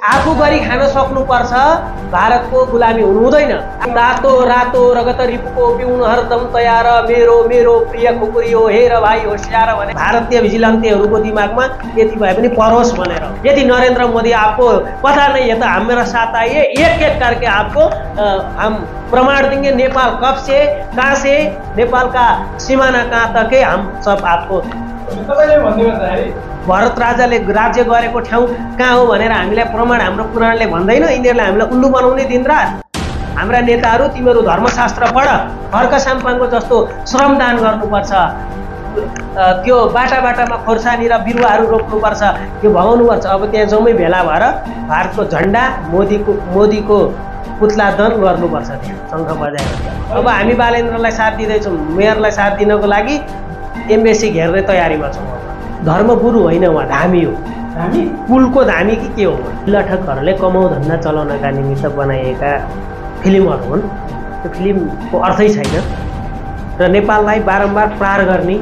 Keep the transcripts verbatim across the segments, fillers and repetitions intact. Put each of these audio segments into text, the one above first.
आफू गरी खान सक्नुपर्छ, भारतको गुलामी हुनु हुँदैन। रातो रातो रगत रिपुको पिउन हरदम तयार, मेरो मेरो प्रिय खुकुरी हो हेर भाइ होशियार भने भारतीय भिजिलान्तेहरूको दिमागमा यति भए पनि परोस् भनेर। यदि नरेंद्र मोदी आपको पता नहीं है तो हम मेरा साथ आइए, एक एक करके आपको आ, हम प्रमाण देंगे नेपाल कब से कहाँ से, नेपाल का सीमाना कहाँ तक है, हम सब आपको। भरत राजाले राज्य गरेको ठाउँ कहाँ हो भनेर हामीलाई प्रमाण हाम्रो पुराणले भन्दैन। यिनीहरूले हामीलाई उल्लु बनाउने दिनरात। हाम्रा नेताहरू तिमीहरू धर्मशास्त्र पढ, हर्क साम्पाङको जस्तो श्रमदान गर्नुपर्छ, त्यो बाटा बाटामा खोर्सानी र बिरुवाहरू रोप्नुपर्छ, त्यो भगाउनुपर्छ। अब त्यहाँ जम्मै भेला भएर भारतको झन्डा मोदीको मोदीको पुतला दन गर्नुपर्छ, त्यहाँ शङ्ख बजाएर। अब हामी बालेन्द्रलाई साथ दिँदैछौँ, मेयरलाई साथ दिनको लागि एम्बेसी घेर्ने तयारीमा छौँ। धर्मगुरु होइन उहाँ, धामी हो। धामी कुलको धामी कि के हो? लठकहरूले कमाउ धन्दा चलाउनका निमित्त बनाइएका फिल्महरू हुन्। त्यो फिल्मको अर्थै छैन र नेपाललाई बारम्बार प्रहार गर्ने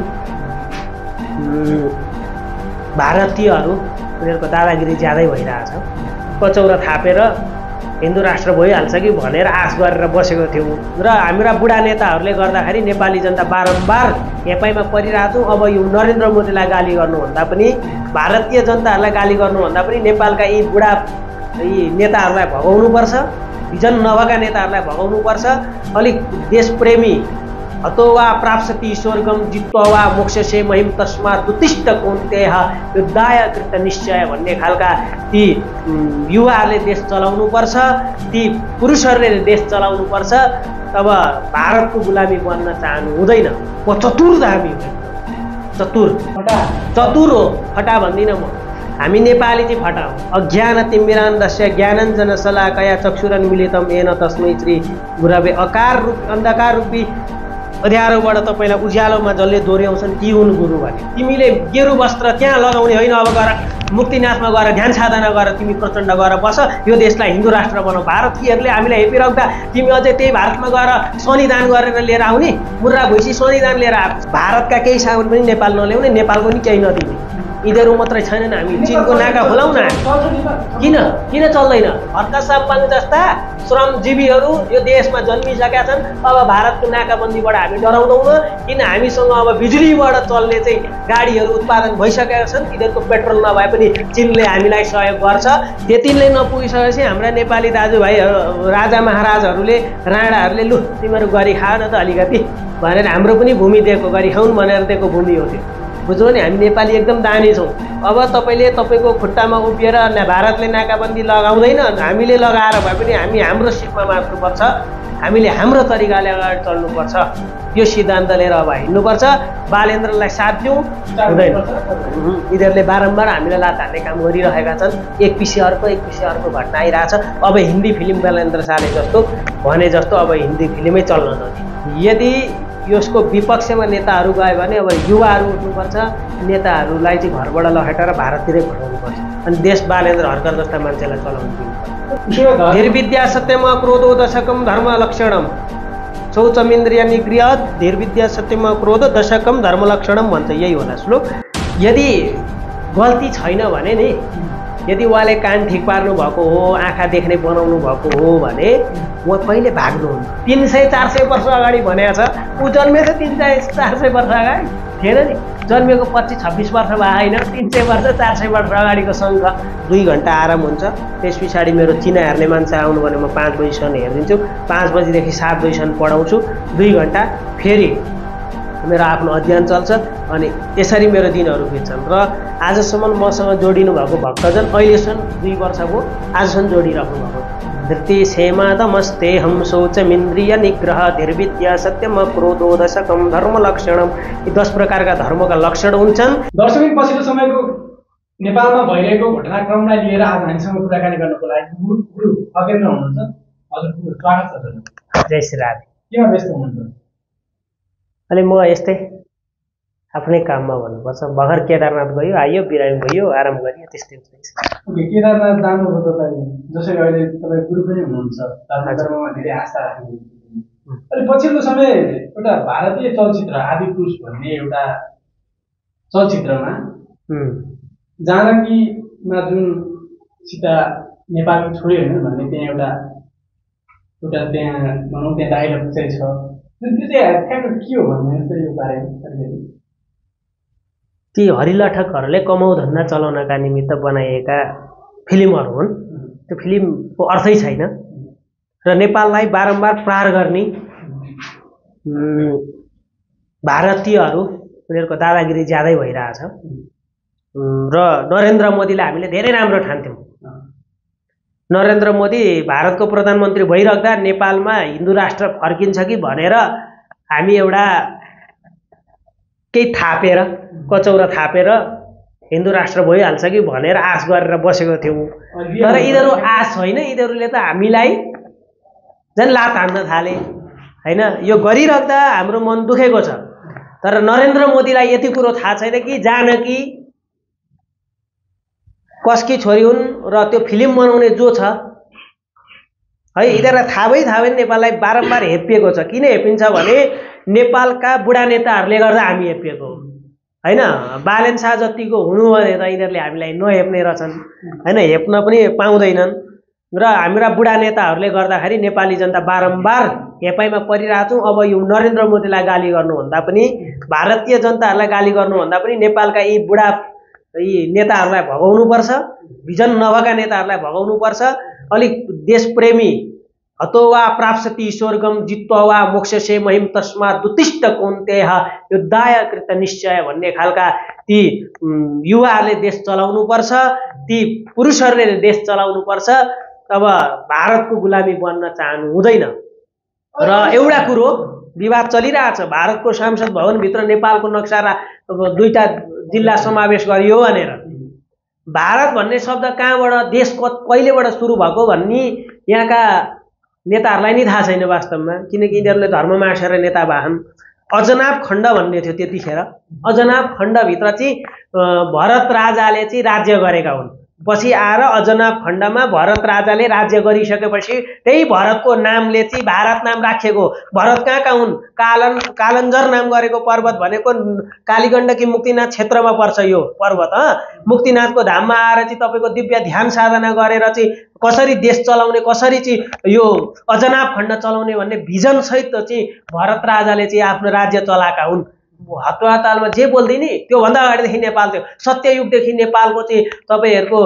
भारतीयहरू उनीहरूको दादागिरी ज्यादै भइरहेछ। कचौरा थापेर हिन्दू राष्ट्र भइहाल्छ कि भनेर आश गरेर बसेको थियौँ र हाम्रा बुढा नेताहरूले गर्दाखेरि नेपाली जनता बारम्बार हेपाइमा परिरहेछौँ। अब यो नरेन्द्र मोदीलाई गाली गर्नुभन्दा पनि, भारतीय जनताहरूलाई गाली गर्नुभन्दा पनि नेपालका यी बुढा यी नेताहरूलाई भगाउनुपर्छ, भिजन नभएका नेताहरूलाई भगाउनुपर्छ। अलिक देशप्रेमी अतोवा प्राप्स्यति स्वर्गम जित्वा मोक्षसे महिम तस्मात् उत्तिष्ठ कौन्तेय युद्धाय कृत निश्चय भन्ने खालका ती युवाहरूले देश चलाउनुपर्छ, ती पुरुषहरूले देश चलाउनुपर्छ। तब भारतको गुलामी बन्न चाहनु हुँदैन। म चतुर धामी हो, चतुर फटा चतुर हो, फटा भन्दिनँ म। हामी नेपाली चाहिँ फटा हो। अज्ञान तिमिरान्धस्य ज्ञानञ्जन शलाकया चक्षुरन मिलितम येन तस्मै श्री गुरवे अकार रूपी अन्धकार रूपी अँध्यारोबाट तपाईँलाई उज्यालोमा जसले दोहोऱ्याउँछन् ती हुन् गुरु भने। तिमीले गेरु वस्त्र त्यहाँ लगाउने होइन, अब गएर मुक्तिनाथमा गएर ध्यान साधना गरेर तिमी प्रचण्ड गएर बस, यो देशलाई हिन्दू राष्ट्र बनाऊ। भारतीयहरूले हामीलाई हेपिराख्दा तिमी अझै त्यही भारतमा गएर शनिदान गरेर लिएर आउने, मुर्रा भुइँसी शनिदान लिएर आएको। भारतका केही सामान पनि नेपाल नल्याउने, नेपालको पनि केही नदिने। यिनीहरू मात्रै छैनन्, हामी चिनको नाका खोलाउन। किन किन चल्दैन? हर्क साम्पाङ जस्ता श्रमजीवीहरू यो देशमा जन्मिसकेका छन्। अब भारतको नाकाबन्दीबाट हामी डराउँदैनौँ, किन हामीसँग अब बिजुलीबाट चल्ने चाहिँ गाडीहरू उत्पादन भइसकेका छन्। तिनीहरूको पेट्रोल नभए पनि चिनले हामीलाई सहयोग गर्छ। त्यतिले नपुगिसकेपछि हाम्रा नेपाली दाजुभाइ राजा महाराजहरूले राणाहरूले लु तिमीहरू गरी खा न त अलिकति भनेर हाम्रो पनि भूमि दिएको, गरी खाउन् भनेर दिएको भूमि हो त्यो। बुझ्नु नि, हामी नेपाली एकदम दानी छौँ। अब तपाईँले तपाईँको खुट्टामा उभिएर भारतले नाकाबन्दी लगाउँदैन, हामीले लगाएर भए पनि हामी हाम्रो सिटमा मार्नुपर्छ, हामीले हाम्रो तरिकाले अगाडि चल्नुपर्छ। यो सिद्धान्त लिएर अब हिँड्नुपर्छ। बालेन्द्रलाई साथ दिउँ हुँदैन। यिनीहरूले बारम्बार हामीलाई लात हान्ने काम गरिरहेका छन्। एक पछि अर्को एक पछि अर्को घटना आइरहेछ। अब हिन्दी फिल्म बालेन्द्र शाहले जस्तो भने जस्तो अब हिन्दी फिल्मै चल्न नदिने। यदि यसको विपक्षमा नेताहरू गयो भने अब युवाहरू उठ्नुपर्छ, नेताहरूलाई चाहिँ घरबाट लखेटेर भारततिरै पठाउनुपर्छ अनि देश बालेन्द्र हर्कर जस्ता मान्छेलाई चलाउनु दिनुपर्छ। धीर्विद्या सत्यम क्रोधो दशकम धर्म लक्षणम शौचमिन्द्रिय निग्रह धीर्विद्या सत्यम क्रोध दशकम धर्म लक्षणम भन्छ। यही होला श्लोक। यदि गल्ती छैन भने नि, यदि उहाँले कान ठिक पार्नु भएको हो, आँखा देख्ने बनाउनु भएको हो भने उहाँ कहिले भाग्नुहुन्न। तिन सय चार सय वर्ष अगाडि भनेको छ। ऊ जन्मेछ तिन सय चार सय वर्ष अगाडि थिएन नि, जन्मेको पच्चिस छब्बिस वर्ष भए होइन, तिन सय वर्ष चार सय वर्ष अगाडिको सङ्घ। दुई घन्टा आराम हुन्छ। त्यस पछाडि मेरो चिना हेर्ने मान्छे आउनु भने म पाँच बजीसम्म हेरिदिन्छु, पाँच बजीदेखि सात बजीसम्म पढाउँछु, दुई घन्टा फेरि मेरो आफ्नो अध्ययन चल्छ अनि यसरी मेरो दिनहरू बित्छन्। र आजसम्म मसँग जोडिनु भएको भक्तजन अहिलेसम्म दुई वर्ष भयो, आजसम्म जोडिराख्नु भएको। धृति क्षेमा दमस्ते हम शौचमिन्द्रिय निग्रह धीर्विद्या सत्यम क्रोधो दशकम धर्म लक्षणम। यी दस प्रकारका धर्मका लक्षण हुन्छन्। दर्शक पछिल्लो समयको नेपालमा भइरहेको घटनाक्रमलाई लिएर आज हामीसँग कुराकानी गर्नको लागि गुरु अकेन्द्र हुनुहुन्छ। हजुरको स्वागत छ। जय श्री राम। किन व्यस्त हुनुहुन्छ? अनि म यस्तै आफ्नै काममा भन्नुपर्छ। भर्खर केदारनाथ गयो, आयो, बिरामी भयो, आराम गरियो, त्यस्तै ओके। केदारनाथ जानुभयो तपाईँ, जसरी अहिले तपाईँ गुरु पनि हुनुहुन्छ, धर्ममा धेरै आस्था राख्नुहुन्छ। अहिले पछिल्लो समय एउटा भारतीय चलचित्र आदिपुरुष भन्ने एउटा चलचित्रमा जानकीमा जुन सीता नेपाल छोड्यो होइन भन्ने त्यहाँ एउटा एउटा त्यहाँ भनौँ त्यहाँ डायलग चाहिँ छ, त्यो चाहिँ ठ्याक्क के हो भन्ने जस्तो यो बारेमा ती हरिलठकहरूले कमाउ धन्दा चलाउनका निमित्त बनाइएका फिल्महरू हुन्। त्यो फिल्मको अर्थै छैन र नेपाललाई बारम्बार प्रहार गर्ने भारतीयहरू उनीहरूको दादागिरी ज्यादै भइरहेछ र नरेन्द्र मोदीलाई हामीले धेरै राम्रो ठान्थ्यौँ। नरेन्द्र मोदी भारतको प्रधानमन्त्री भइराख्दा नेपालमा हिन्दू राष्ट्र फर्किन्छ कि भनेर हामी एउटा केही थापेर कचौरा थापेर हिन्दू राष्ट्र भइहाल्छ कि भनेर आश गरेर बसेको थियौँ। तर यिनीहरू आश होइन, यिनीहरूले त हामीलाई झन् लात हान्न थाले होइन। यो गरिराख्दा हाम्रो मन दुखेको छ, तर नरेन्द्र मोदीलाई यति कुरो थाहा छैन कि जानकी कसकी छोरी हुन् र त्यो फिल्म बनाउने जो छ है, यिनीहरूलाई थाहा भइ थाहा भइ नेपाललाई बारम्बार हेपिएको छ। किन हेपिन्छ भने नेपालका बुढा नेताहरूले गर्दा हामी हेपिएको होइन। बालेन शाह जतिको हुनु भने त यिनीहरूले हामीलाई नहेप्ने रहेछन् होइन, हेप्न पनि पाउँदैनन् र हाम्रा बुढा नेताहरूले गर्दाखेरि नेपाली जनता बारम्बार हेपाइमा परिरहेको छौँ। अब यो नरेन्द्र मोदीलाई गाली गर्नुभन्दा पनि, भारतीय जनताहरूलाई गाली गर्नुभन्दा पनि नेपालका यी बुढा यी नेताहरूलाई भगाउनुपर्छ, भिजन नभएका नेताहरूलाई भगाउनुपर्छ। अलिक देशप्रेमी हतो वा प्राप्स्यति स्वर्गम जित्वा वा मोक्षसे महिम तस्मात् उत्तिष्ठ कौन्तेय युद्धाय कृत निश्चय भन्ने खालका ती युवाहरूले देश चलाउनुपर्छ, ती पुरुषहरूले देश चलाउनुपर्छ। अब भारतको गुलामी बन्न चाहनु हुँदैन। र एउटा कुरो विवाद चलिरहेछ, भारतको संसद भवनभित्र नेपालको नक्सा दुईटा जिल्ला समावेश गरियो भनेर। भारत भन्ने शब्द कहाँबाट, देश कहिलेबाट सुरु भएको भन्ने यहाँका नेताहरूलाई नि थाहा छैन वास्तवमा, किनकि यिनीहरूले धर्म मासेर नेता भएछन्। अजनाब खण्ड भन्ने थियो त्यतिखेर। अजनाब खण्डभित्र चाहिँ भरत राजाले चाहिँ राज्य गरेका हुन्। पछि आएर अजनाब खण्डमा भरत राजाले राज्य गरिसकेपछि त्यही भरतको नामले चाहिँ भारत नाम राखिएको। भरत कहाँ कहाँ हुन्? कालन कालन्जर नाम गरेको पर्वत भनेको कालीगण्डकी मुक्तिनाथ क्षेत्रमा पर्छ यो पर्वत। मुक्तिनाथको धाममा आएर चाहिँ तपाईँको दिव्य ध्यान साधना गरेर चाहिँ कसरी देश चलाउने, कसरी चाहिँ यो अजनाब खण्ड चलाउने भन्ने भिजन सहित चाहिँ भरत राजाले चाहिँ आफ्नो राज्य चलाएका हुन्। हतवातालमा जे बोल्दिने त्योभन्दा अगाडिदेखि नेपाल थियो। सत्ययुगदेखि नेपालको चाहिँ तपाईँहरूको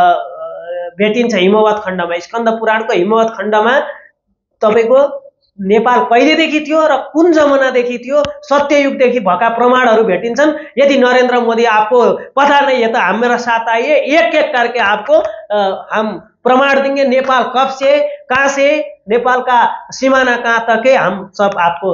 भेटिन्छ हिमवत खण्डमा, स्कन्द पुराणको हिमवत खण्डमा तपाईँको नेपाल कहिलेदेखि थियो र कुन जमानादेखि थियो, सत्ययुगदेखि भएका प्रमाणहरू भेटिन्छन्। यदि नरेंद्र मोदी आपको पता नहीं है तो हमारा साथ आइए, एक एक करके आपको आ, हम प्रमाण देंगे। नेपाल कब से कहाँ से, नेपाल का सीमाना कहाँ तक है, हम सब आपको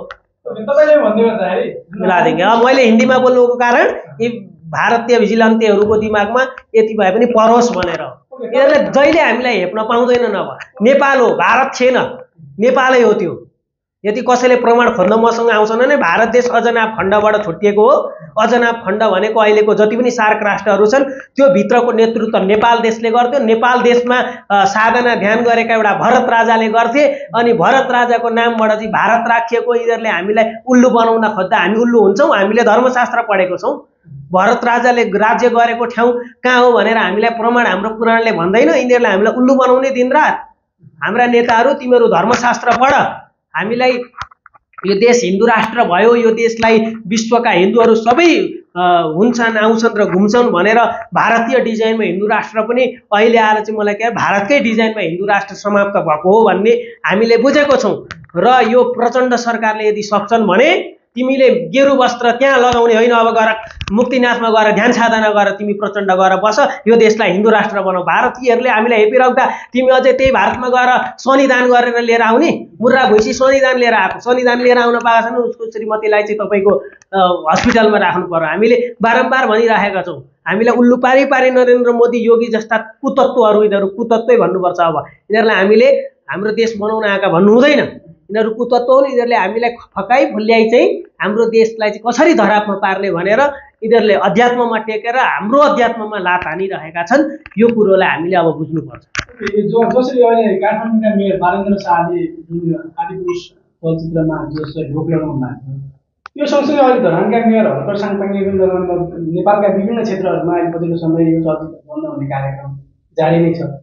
मिला देंगे। अब मैले हिन्दीमा बोल्नुको कारण यी भारतीय भिजिलान्तेहरूको दिमागमा यति भए पनि परोस् भनेर यिनीहरूले जहिले हामीलाई हेप्न पाउँदैनन्। अब नेपाल हो, भारत छैन, नेपालै हो त्यो। यदि कसैले प्रमाण खोज्न मसँग आउँछन् भने भारत देश अजनाब खण्डबाट छुट्टिएको हो। अजनाब खण्ड भनेको अहिलेको जति पनि सार्क राष्ट्रहरू छन् त्यो भित्रको नेतृत्व नेपाल देशले गर्थ्यो। नेपाल देशमा साधना ध्यान गरेका एउटा भरत राजाले गर्थे अनि भरत राजाको नामबाट चाहिँ भारत राखिएको। यिनीहरूले हामीलाई उल्लु बनाउन खोज्दा हामी उल्लु हुन्छौँ। हामीले धर्मशास्त्र पढेको छौँ। भरत राजाले राज्य गरेको ठाउँ कहाँ हो भनेर हामीलाई प्रमाण हाम्रो पुराणले भन्दैन। यिनीहरूले हामीलाई उल्लु बनाउने दिनरात। हाम्रा नेताहरू तिमीहरू धर्मशास्त्र पढ, हामीलाई यो देश हिन्दू राष्ट्र भयो, यो देशलाई विश्वका हिन्दूहरू सबै हुन्छन् आउँछन् र घुम्छन् भनेर भारतीय डिजाइनमा हिन्दू राष्ट्र पनि अहिले आएर चाहिँ मलाई के भारतकै डिजाइनमा हिन्दू राष्ट्र समाप्त भएको हो भन्ने हामीले बुझेको छौँ। र यो प्रचण्ड सरकारले यदि सक्छन् भने तिमीले गेरु वस्त्र त्यहाँ लगाउने होइन, अब गएर मुक्तिनाथमा गएर ध्यान साधना गरेर तिमी प्रचण्ड गएर बस, यो देशलाई हिन्दू राष्ट्र बनाऊ। भारतीयहरूले हामीलाई हेपिराख्दा तिमी अझै त्यही भारतमा गएर शनिदान गरेर लिएर आउने। मुर्रा भैँसी शनिदान लिएर आएको, शनिदान लिएर आउन पाएको छैन, उसको श्रीमतीलाई चाहिँ तपाईँको हस्पिटलमा राख्नु पर्यो। हामीले बारम्बार भनिराखेका छौँ। हामीलाई उल्लु पारी पारी नरेन्द्र मोदी योगी जस्ता कुतत्वहरू, यिनीहरू कुतत्वै भन्नुपर्छ। अब यिनीहरूलाई हामीले हाम्रो देश बनाउन आएका भन्नु हुँदैन। यिनीहरू कुतत्व हो। यिनीहरूले हामीलाई फकाइ फुल्याइ चाहिँ हाम्रो देशलाई चाहिँ कसरी धरापमा पार्ने भनेर यिनीहरूले अध्यात्ममा टेकेर हाम्रो अध्यात्ममा लात हानिरहेका छन्। यो कुरोलाई हामीले अब बुझ्नुपर्छ। जो जसरी अहिले काठमाडौँका मेयर बालेन्द्र शाहले आदिपुरुष चलचित्रमा जसरी रोक लगाउनु भएको छ, यो सँगसँगै अहिले धरानका मेयर हरकर साङपाङले नेपालका विभिन्न क्षेत्रहरूमा अहिले पछिल्लो समय यो चलचित्र बन्द हुने कार्यक्रम जारी नै छ।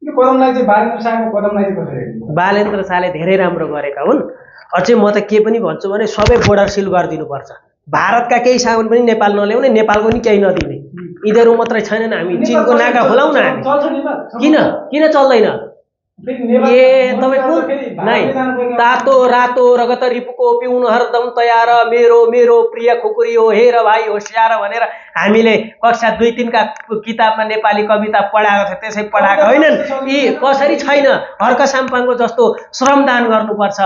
यो कदमलाई चाहिँ बालेन्द्र शाहको कदमलाई चाहिँ कसरी हेर्नु? बालेन्द्र शाहले धेरै राम्रो गरेका हुन्। अझै म त के पनि भन्छु भने सबै बोर्डर सिल गरिदिनुपर्छ। भारतका केही सामान पनि नेपाल नल्याउने, नेपालको नि केही नदिने। यिनीहरू मात्रै छैनन्, हामी चीनको नाका खोलाउन हामी। किन किन चल्दैन? ए तपाईँ कुन नाइ तातो रातो रगत रिपुको पिउनु हरदम तयार, मेरो मेरो प्रिय खुकुरी हो हेर भाइ होसियार भनेर हामीले कक्षा दुई तिनका किताबमा नेपाली कविता पढाएको थियो, त्यसै पढाएको होइनन्। यी कसरी छैन? हर्क साम्पाङको जस्तो श्रमदान गर्नुपर्छ,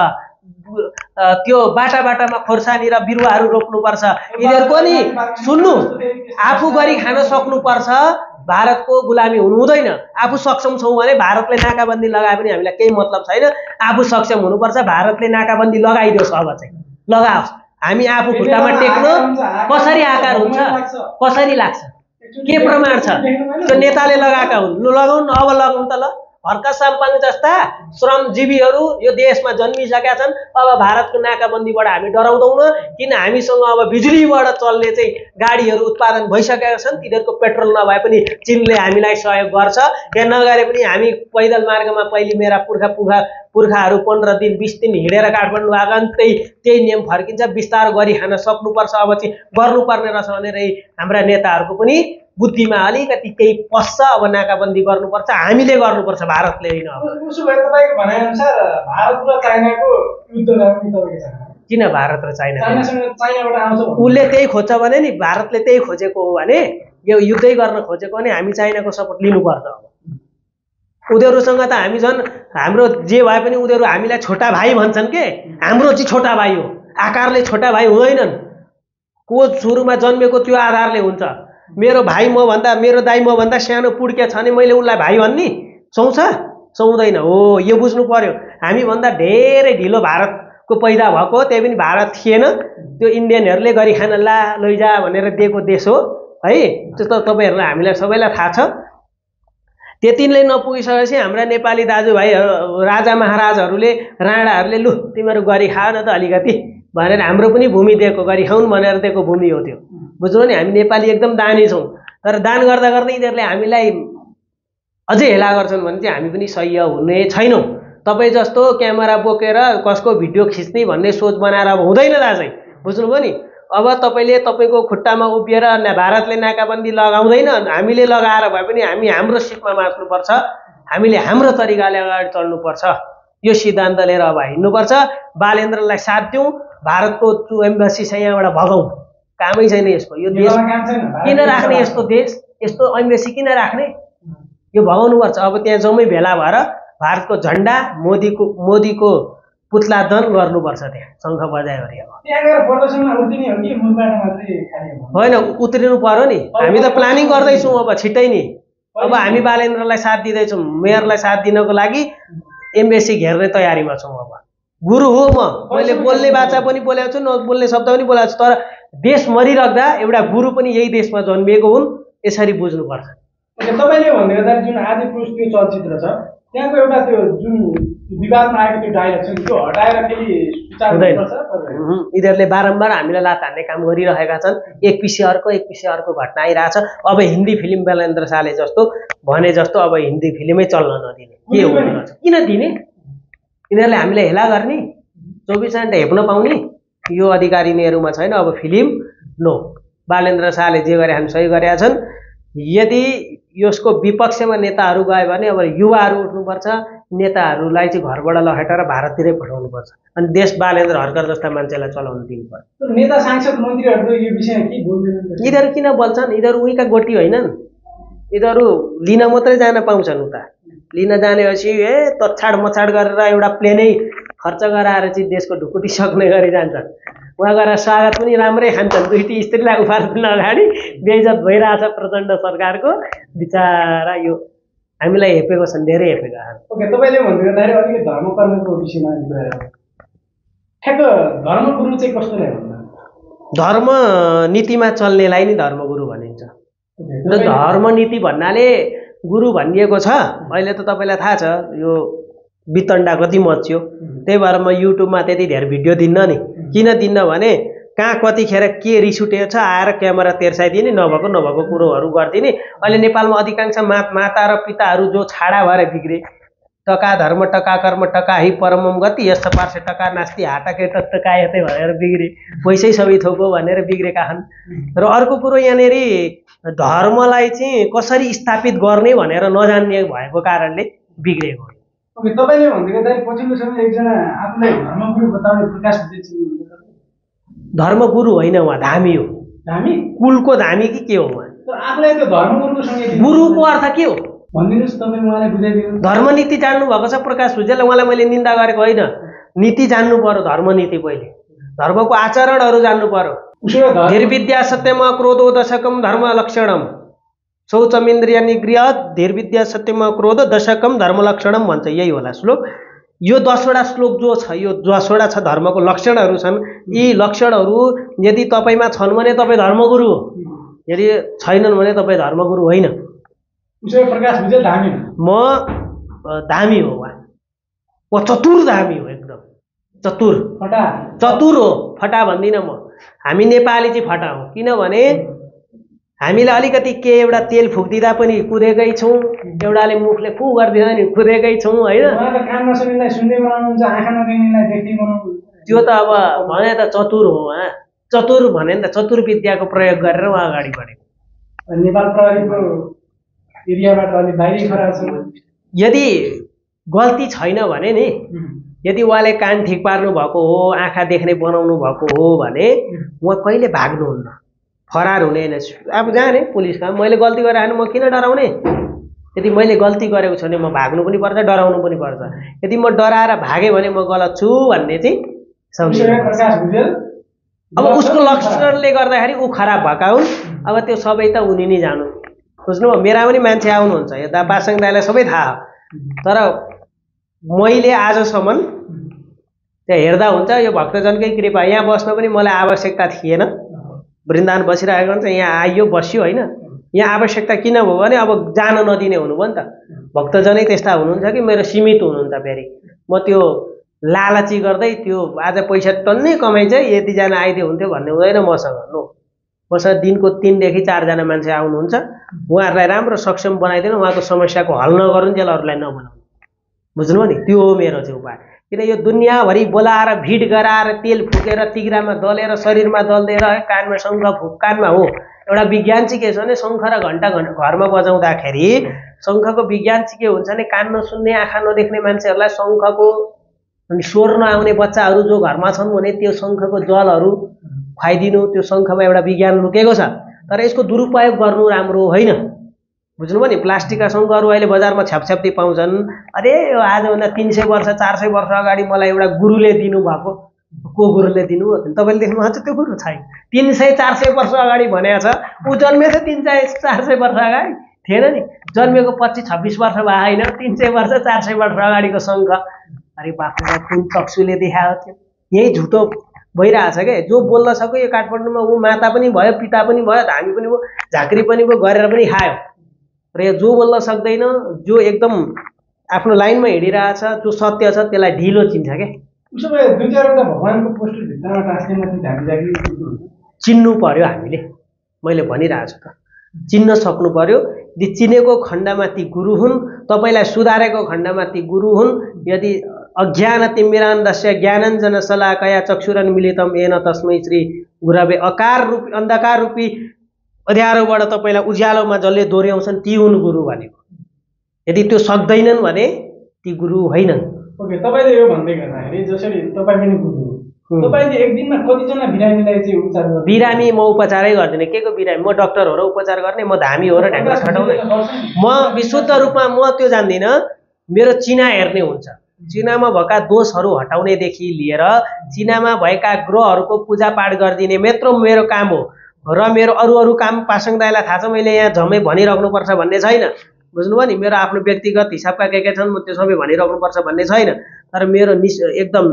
त्यो बाटा बाटामा खोर्सानी र बिरुवाहरू रोप्नुपर्छ। यिनीहरूको नि सुन्नु, आफू गरी खान सक्नुपर्छ, भारतको गुलामी हुनु हुँदैन। आफू सक्षम छौँ भने भारतले नाकाबन्दी लगाए पनि हामीलाई केही मतलब छैन। आफू सक्षम हुनुपर्छ, भारतले नाकाबन्दी लगाइदियोस्, अब चाहिँ लगाओस्। हामी आफू खुट्टामा टेक्नु कसरी आकार हुन्छ, कसरी लाग्छ, के प्रमाण छ? त्यो नेताले लगाएका हुन्, लु लगाउनु, अब लगाउनु त ल। हर्क साम्पाङ जस्ता श्रमजीवीहरू यो देशमा जन्मिसकेका छन्। अब भारतको नाकाबन्दीबाट हामी डराउँदैनौँ, किन हामीसँग अब बिजुलीबाट चल्ने चाहिँ गाडीहरू उत्पादन भइसकेका छन्। तिनीहरूको पेट्रोल नभए पनि चीनले हामीलाई सहयोग गर्छ, या नगरे पनि हामी पैदल मार्गमा पहिले मेरा पुर्खा पुर्खा पुर्खाहरू पन्ध्र दिन बिस दिन हिँडेर काठमाडौँ आएका, त्यही त्यही नियम फर्किन्छ। विस्तार गरी खान सक्नुपर्छ, अब चाहिँ गर्नुपर्ने रहेछ भनेर हाम्रा नेताहरूको पनि बुद्धिमा अलिकति केही पस्छ। अब नाकाबन्दी गर्नुपर्छ, हामीले गर्नुपर्छ, भारतले होइन। उसो भए तपाईँको भनाइअनुसार भारत र चाइनाको युद्ध गर्ने तपाईँको छ? किन भारत र चाइना? चाइनासँग चाइनाबाट आउँछ उसले त्यही खोज्छ भने नि, भारतले त्यही खोजेको हो भने, यो युद्धै गर्न खोजेको भने हामी चाइनाको सपोर्ट लिनुपर्छ। अब उनीहरूसँग त हामी झन् हाम्रो जे भए पनि उनीहरू हामीलाई छोटा भाइ भन्छन् के, हाम्रो चाहिँ छोटा भाइ हो। आकारले छोटा भाइ हुँदैनन्, को सुरुमा जन्मेको त्यो आधारले हुन्छ। मेरो भाइ म भन्दा, मेरो दाइ म भन्दा सानो पुड्के छ भने मैले उसलाई भाइ भन्ने सुहाउँछ? सुहाउँदैन। हो, यो बुझ्नु पर्यो। हामीभन्दा धेरै ढिलो भारतको पैदा भएको, त्यही पनि भारत थिएन, त्यो इन्डियनहरूले गरी खान ला लैजा भनेर दिएको देश हो है। त्यो त तपाईँहरूलाई हामीलाई सबैलाई थाहा छ। त्यतिले नपुगिसकेपछि हाम्रा नेपाली दाजुभाइ राजा महाराजहरूले राणाहरूले लु तिमीहरू गरी खा न त अलिकति भनेर हाम्रो पनि भूमि दिएको, गरी खाउन् भनेर दिएको भूमि हो त्यो। बुझ्नु नि, हामी नेपाली एकदम दानी छौँ। तर दान गर्दा गर्दै यिनीहरूले हामीलाई अझै हेला गर्छन् भने चाहिँ हामी पनि सह्य हुने छैनौँ। तपाईँ जस्तो क्यामेरा बोकेर कसको भिडियो खिच्ने भन्ने सोच बनाएर अब हुँदैन दाजै, बुझ्नुभयो नि। अब तपाईँले तपाईँको खुट्टामा उभिएर भारतले नाकाबन्दी लगाउँदैन, हामीले लगाएर भए पनि हामी हाम्रो सिटमा बाँच्नुपर्छ, हामीले हाम्रो तरिकाले अगाडि चल्नुपर्छ। यो सिद्धान्त लिएर अब हिँड्नुपर्छ। बालेन्द्रलाई साथ दिउँ, भारतको एम्बेसी चाहिँ यहाँबाट भगाउँ। कामै छैन यसको, यो देश किन राख्ने, यस्तो देश यस्तो एम्बेसी किन राख्ने, यो भगाउनुपर्छ। अब त्यहाँ जम्मै भेला भएर भारतको झन्डा, मोदीको मोदीको पुतला दन गर्नुपर्छ, त्यहाँ शङ्ख बजायो अरे। होइन, उत्रिनु पर्यो नि, हामी त प्लानिङ गर्दैछौँ अब छिट्टै नि। अब हामी बालेन्द्रलाई साथ दिँदैछौँ, मेयरलाई साथ दिनको लागि एम्बेसी घेर्ने तयारीमा छौँ। अब गुरु हो म, मैले बोल्ने बाचा पनि बोलेको छु, नबोल्ने शब्द पनि बोलेको छु, तर देश मरिराख्दा एउटा गुरु पनि यही देशमा जन्मिएको हुन्, यसरी बुझ्नुपर्छ। तपाईँले भन्दै गर्दा जुन आदिपुरुष त्यो चलचित्र छ, त्यहाँको एउटा त्यो जुन विवादमा आएको त्यो डायलग छ त्यो हटाएर फेरि यिनीहरूले बारम्बार हामीलाई लात हान्ने काम गरिरहेका छन्। एक पछि अर्को एक पछि अर्को घटना आइरहेछ। अब हिन्दी फिल्म बालेन्द्र शाहले जस्तो भने जस्तो अब हिन्दी फिल्मै चल्न नदिने के हो? किन दिने? यिनीहरूले हामीलाई हेला गर्ने, चौबिस घन्टा हेप्न पाउने यो अधिकार यिनीहरूमा छैन। अब फिल्म नो, बालेन्द्र शाहले जे गरे हामी सही गरेका छन्। यदि यसको विपक्षमा नेताहरू गयो भने अब युवाहरू उठ्नुपर्छ, नेताहरूलाई चाहिँ घरबाट लखेटेर भारततिरै पठाउनुपर्छ, अनि देश बालेन्द्र हर्कर जस्ता मान्छेलाई चलाउन दिनुपर्छ। नेता सांसद मन्त्रीहरू यो विषयमा के बोल्दैनन्? यिनीहरू किन बोल्छन्? यिनीहरू उहीका गोटी होइनन्, यिनीहरू लिन मात्रै जान पाउँछन्। उता लिन जानेपछि ए तछाड मछाड गरेर एउटा प्लेनै खर्च गराएर चाहिँ देशको ढुकुटी सक्ने गरी जान्छन्। उहाँ गएर स्वागत पनि राम्रै खान्छन्, दुईटी स्त्रीलाई उफार्न अगाडि बेइज्जत भइरहेछ प्रचण्ड सरकारको। बिचारा यो हामीलाई हेपेको छन्, धेरै हेपेका छन्। ओके, तपाईँले भन्दै गर्दाखेरि अलिकति धर्मकर्मको विषयमा ठ्याक्क धर्मगुरु चाहिँ कस्तो नै भन्दा धर्म नीतिमा चल्नेलाई नै धर्मगुरु भनिन्छ। धर्म नीति भन्नाले गुरु भनिएको छ। अहिले त तपाईँलाई थाहा छ यो वितण्डा कति मच्यो, त्यही भएर म युट्युबमा त्यति धेरै भिडियो दिन्न नि। किन दिन्न भने कहाँ कतिखेर के रिस उठेको छ आएर क्यामेरा तेर्साइदिने, नभएको नभएको कुरोहरू गरिदिने। अहिले नेपालमा अधिकांश मा माता र पिताहरू जो छाडा भएर बिग्रे, टका धर्म टका कर्म टका हि परमम गति यस्तो पार्से टका नास्ति हाटाकै टक्का यतै भनेर बिग्रे, पैसै सबै थोको भनेर बिग्रेका छन्। र अर्को कुरो यहाँनिर धर्मलाई चाहिँ कसरी स्थापित गर्ने भनेर नजान्ने भएको कारणले बिग्रेको हो। ओके, तपाईँले भनेको दाइ पछिल्लो समय एकजना आफूलाई धर्मगुरु बताउने प्रकाश धर्मगुरु होइन, उहाँ धामी हो। धामी? कुलको धामी कि के हो उहाँ? आफूलाई त्यो धर्मगुरुको सँगै गुरुको अर्थ के हो भनिदिनुहोस्, तपाईँ उहाँलाई बुझाइदिनु। धर्मनीति जान्नु भएको छ प्रकाश भुजेल, उहाँलाई मैले निन्दा गरेको होइन। नीति जान्नु पर्यो, धर्मनीति पहिले धर्मको आचरणहरू जान्नु पर्यो। धीर्विद्या सत्यम क्रोधो दशकम धर्म लक्षणम शौचमिन्द्रिय निगृह धीर्विद्या सत्यम क्रोध दशकम धर्म लक्षणम भन्छ, यही होला श्लोक। यो दसवटा श्लोक जो छ, यो दसवटा छ धर्मको लक्षणहरू छन्। यी लक्षणहरू यदि तपाईँमा छन् भने तपाईँ धर्मगुरु हो, यदि छैनन् भने तपाईँ धर्मगुरु होइन। प्रकाश भुजेल धामी? म धामी हो, उहाँ म चतुर धामी हो, एकदम चतुर। फटा चतुर हो, फटा भन्दिनँ म। हामी नेपाली चाहिँ फटा हो, किनभने हामीले अलिकति के एउटा तेल फुक्दिँदा पनि कुदेकै छौँ, एउटाले मुखले फु गरिदिँदा नि कुदेकै छौँ होइन। त्यो त अब भने त चतुर हो उहाँ, चतुर भने त चतुर विद्याको प्रयोग गरेर उहाँ अगाडि बढेको। नेपाल प्रहरीको एरियाबाट अलि बाहिरी खरा छ। यदि गल्ती छैन भने नि, यदि उहाँले कान ठिक पार्नु भएको हो, आँखा देख्ने बनाउनु भएको हो भने उहाँ कहिले भाग्नुहुन्न, फरार हुने होइन। अब जाने पुलिसमा मैले गल्ती गरेर आएन, म किन डराउने? यदि मैले गल्ती गरेको छु भने म भाग्नु पनि पर्छ, डराउनु पनि पर्छ। यदि म डराएर भागेँ भने म गलत छु भन्ने चाहिँ सम्झिनु। अब उसको लक्षणले गर्दाखेरि ऊ खराब भएका हुन्। अब त्यो सबै त उनी नै जानु, बुझ्नुभयो। मेरा पनि मान्छे आउनुहुन्छ, यो दा पासाङ दाइलाई सबै थाहा, तर मैले आजसम्म त्यहाँ हेर्दा हुन्छ यो भक्तजनकै कृपा। यहाँ बस्न पनि मलाई आवश्यकता थिएन, वृन्दावन बसिरहेको हुन्छ, यहाँ आइयो बस्यो होइन। यहाँ आवश्यकता किन भयो भने अब जान नदिने हुनुभयो नि त। भक्तजनै त्यस्ता हुनुहुन्छ कि मेरो सीमित हुनुहुन्छ। फेरि म त्यो लालची गर्दै त्यो आज पैसा टन्नै कमाइ चाहिँ यतिजना आइदियो हुन्थ्यो भन्ने हुँदैन मसँग। नो, मसँग दिनको तिनदेखि चारजना मान्छे आउनुहुन्छ, उहाँहरूलाई राम्रो सक्षम बनाइदिनु, उहाँको समस्याको हल नगरुन्जेल अरूलाई नबनाउनु, बुझ्नुभयो नि। त्यो हो मेरो चाहिँ उपाय। किन यो दुनियाँभरि बोलाएर भिड गराएर तेल फुकेर तिग्रामा दलेर शरीरमा दल्दिएर कानमा शङ्ख फुक कानमा हो। एउटा विज्ञान चाहिँ के छ भने शङ्ख र घन्टा घरमा बजाउँदाखेरि शङ्खको विज्ञान चाहिँ के हुन्छ भने कान नसुन्ने आँखा नदेख्ने मान्छेहरूलाई शङ्खको स्वर नआउने बच्चाहरू जो घरमा छन् भने त्यो शङ्खको जलहरू खुवाइदिनु, त्यो शङ्खमा एउटा विज्ञान लुकेको छ। तर यसको दुरुपयोग गर्नु राम्रो होइन, बुझ्नुभयो नि। प्लास्टिकका शङ्खहरू अहिले बजारमा छ्यापछ्याप्ती पाउँछन्। अरे यो आजभन्दा तिन सय वर्ष चार सय वर्ष अगाडि मलाई एउटा गुरुले दिनुभएको, को गुरुले दिनुभयो तपाईँले देख्नुभएको छ? त्यो गुरु छैन। तिन सय चार सय वर्ष अगाडि भनेको छ, ऊ जन्मेको तिन सय चार सय वर्ष अगाडि थिएन नि, जन्मेको पच्चिस छब्बिस वर्ष भए होइन, तिन सय वर्ष चार सय वर्ष अगाडिको शङ्ख। अरे बाफुमा कुन चक्षुले देखाएको थियो? यही झुटो भइरहेछ क्या। जो बोल्न सक्यो यो काठमाडौँमा ऊ माता पनि भयो, पिता पनि भयो, धामी पनि भयो, झाँक्री पनि भयो, गरेर पनि खायो। र यो जो बोल्न सक्दैन, जो एकदम आफ्नो लाइनमा हिँडिरहेछ, जो सत्य छ त्यसलाई ढिलो चिन्छ क्या। उसो भए दुई चारवटा भगवान्को पोस्टर भित्तामा टाँस्ने माथि धामी जागी चिन्नु पर्यो हामीले, मैले भनिरहेको छु त, चिन्न सक्नु पर्यो। यदि चिनेको खण्डमा ती गुरु हुन्, तपाईँलाई सुधारेको खण्डमा ती गुरु हुन्। यदि अज्ञान तिमिरान्धस्य ज्ञानञ्जन शलाकया चक्षुरन मिलितम येन तस्मै श्री गुरवे अकार रूपी अन्धकार रूपी अँध्यारोबाट तपाईँलाई उज्यालोमा जसले दोहोऱ्याउँछन् ती हुन् गुरु भनेको। यदि त्यो सक्दैनन् भने ती गुरु होइनन्। ओके, तपाईँले यो भन्दै गर्दाखेरि जसरी तपाईँ पनि गुरु हो, तपाईँले एक दिनमा कतिजना बिरामीलाई चाहिँ उपचार गर्नु? बिरामी म उपचारै गर्दिनँ। के को बिरामी? म डक्टर हो र उपचार गर्ने, म धामी हो र ढ्याङ्ग्रा छटाउने। म विशुद्ध रूपमा म त्यो जान्दिनँ। मेरो चिना हेर्ने हुन्छ, चिनामा भएका दोषहरू हटाउनेदेखि लिएर चिनामा भएका ग्रहहरूको पूजापाठ गरिदिने मात्र मेरो काम हो। र मेरो अरू अरू काम पासाङ दाइलाई थाहा छ, मैले यहाँ झमै भनिराख्नुपर्छ भन्ने छैन, बुझ्नुभयो नि। मेरो आफ्नो व्यक्तिगत हिसाबका के के छन् म त्यो सबै भनिराख्नुपर्छ भन्ने छैन। तर मेरो निस एकदम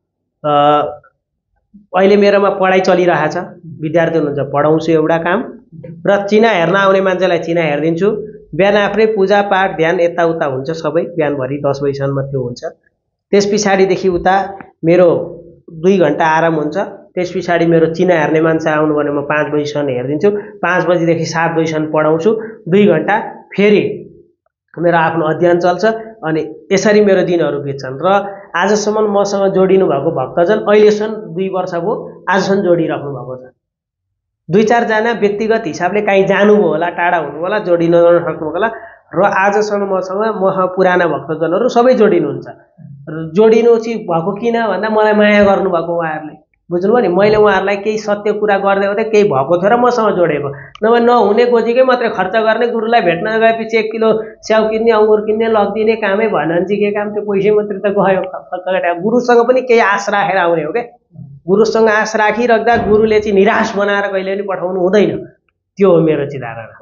अहिले मेरोमा पढाइ चलिरहेछ, विद्यार्थी हुनुहुन्छ, पढाउँछु एउटा काम, र चिना हेर्न आउने मान्छेलाई चिना हेरिदिन्छु। बिहान आफ्नै पूजापाठ ध्यान यताउता हुन्छ सबै, बिहानभरि दस बजीसम्म त्यो हुन्छ। त्यस पछाडिदेखि उता मेरो दुई घन्टा आराम हुन्छ, त्यस पछाडि मेरो चिना हेर्ने मान्छे आउनु भने म पाँच बजीसम्म हेरिदिन्छु, पाँच बजीदेखि सात बजीसम्म पढाउँछु, दुई घन्टा फेरि मेरो आफ्नो अध्ययन चल्छ। अनि यसरी मेरो दिनहरू बित्छन् र आजसम्म मसँग जोडिनु भएको भक्तजन अहिलेसम्म दुई वर्ष भयो, आजसम्म जोडिराख्नु भएको छ। दुई चारजना व्यक्तिगत हिसाबले कहीँ जानुभयो होला, टाढा हुनु होला, जोडिन सक्नु होला र आजसम्म मसँग म पुराना भक्तजनहरू सबै जोडिनुहुन्छ। जोडिनु चाहिँ भएको किन भन्दा मलाई माया गर्नुभएको उहाँहरूले, बुझ्नुभयो नि। मैले उहाँहरूलाई केही सत्य कुरा गर्दै हुँदै केही भएको थियो र मसँग जोडेको, नभए नहुने गोजीकै मात्रै खर्च गर्ने, गुरुलाई भेट्न गएपछि एक किलो स्याउ किन्ने, अङ्गुर किन्ने लगिदिने कामै भएन भने चाहिँ के काम, त्यो पैसै मात्रै त गयो। गुरुसँग पनि केही आश राखेर आउने हो क्या। गुरुसँग आश राखिराख्दा गुरुले चाहिँ निराश बनाएर कहिले पनि पठाउनु हुँदैन। त्यो हो मेरो चाहिँ धारणा।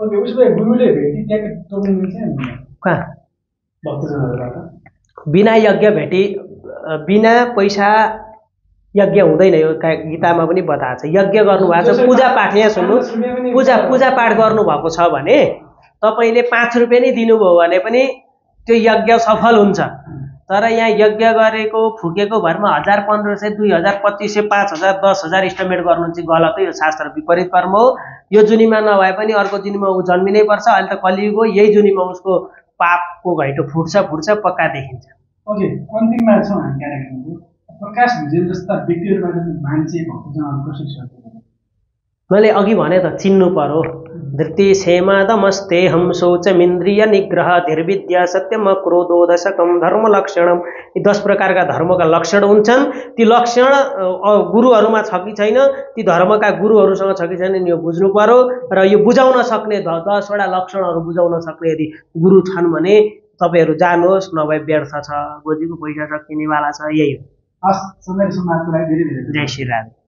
कहाँ बिना यज्ञ भेटी बिना पैसा यज्ञ हुँदैन। यो गीतामा पनि बताएको छ। यज्ञ गर्नुभएको छ, पूजा पाठ, यहाँ सुन्नु, पूजा पूजा पाठ गर्नुभएको छ भने तपाईँले पाँच रुपियाँ नै दिनुभयो भने पनि त्यो यज्ञ सफल हुन्छ। तर यहाँ यज्ञ गरेको फुकेको भरमा हजार पन्ध्र सय दुई हजार पच्चिस सय पाँच हजार दस हजार इस्टिमेट गर्नु चाहिँ गलत हो। यो शास्त्र विपरीत कर्म हो। यो जुनीमा नभए पनि अर्को जुनीमा ऊ जन्मिनै पर्छ। अहिले त कलियुग हो, यही जुनीमा उसको पापको घैँटो फुट्छ फुट्छ पक्का देखिन्छ। ओके, अन्तिममा छौँ हामी कार्यक्रमको। प्रकाश भुजेल जस्ता व्यक्तिहरूबाट मान्छे भक्तजनहरू कसरी सर्छ? मैले अघि भने त चिन्नु पर्यो। धृति क्षेमा दमस्ते हम शौचमिन्द्रिय निग्रह धीर्विद्या सत्यम क्रोधो दशकम धर्म लक्षणम। यी दस प्रकारका धर्मका लक्षण हुन्छन्। ती लक्षण गुरुहरूमा छ कि छैन, ती धर्मका गुरुहरूसँग छ कि छैन, यो बुझ्नु पर्यो। र यो बुझाउन सक्ने दसवटा लक्षणहरू बुझाउन सक्ने यदि गुरु छन् भने तपाईँहरू जानुहोस्, नभए व्यर्थ छ, गोजीको पैसा सकिनेवाला छ। यही हो। हस्, समय समाजको लागि धेरै धेरै जय श्री राम।